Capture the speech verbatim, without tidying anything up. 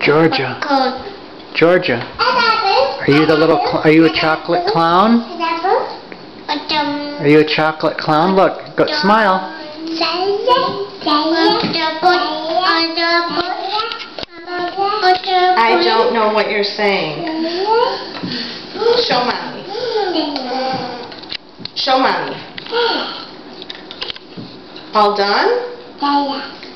Georgia. Georgia. Are you the little? Cl are you a chocolate clown? Are you a chocolate clown? Look, go smile. I don't know what you're saying. Show mommy. Show mommy. All done?